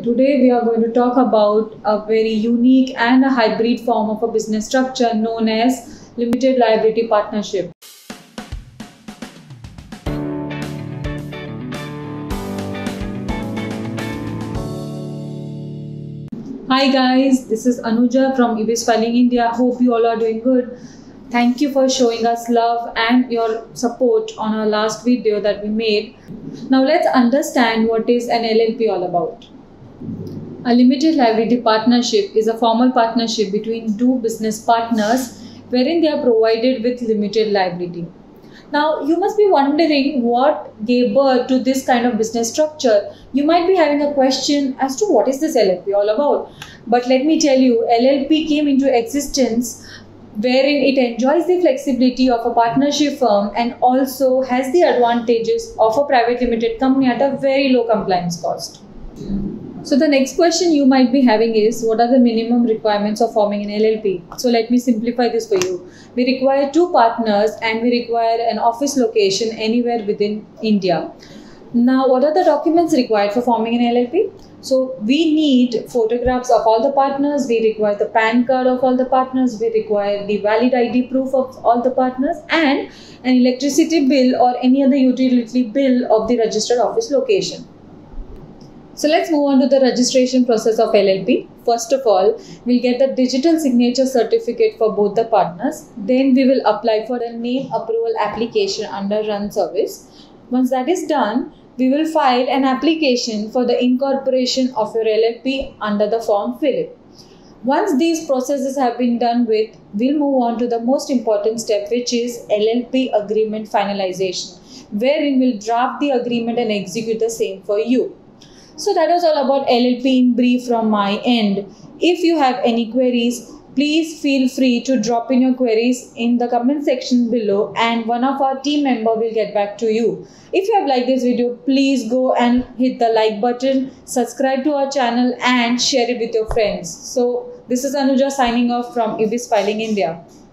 Today we are going to talk about a very unique and a hybrid form of a business structure known as limited liability partnership. Hi guys, this is Anuja from Ibis Filing India. Hope you all are doing good. Thank you for showing us love and your support on our last video that we made. Now let's understand what is an LLP all about. A limited liability partnership is a formal partnership between two business partners wherein they are provided with limited liability. Now you must be wondering what gave birth to this kind of business structure. You might be having a question as to what is this LLP all about. But let me tell you, LLP came into existence wherein it enjoys the flexibility of a partnership firm and also has the advantages of a private limited company at a very low compliance cost. So the next question you might be having is, what are the minimum requirements of forming an LLP? So let me simplify this for you. We require two partners and we require an office location anywhere within India. Now, what are the documents required for forming an LLP? So we need photographs of all the partners, we require the PAN card of all the partners, we require the valid ID proof of all the partners and an electricity bill or any other utility bill of the registered office location. So let's move on to the registration process of LLP. First of all, we'll get the digital signature certificate for both the partners. Then we will apply for a name approval application under Run Service. Once that is done, we will file an application for the incorporation of your LLP under the form Fill-It. Once these processes have been done with, we'll move on to the most important step, which is LLP agreement finalization, wherein we'll draft the agreement and execute the same for you. So that was all about LLP in brief from my end. If you have any queries, please feel free to drop in your queries in the comment section below and one of our team members will get back to you. If you have liked this video, please go and hit the like button, subscribe to our channel and share it with your friends. So this is Anuja signing off from Ibis Filing India.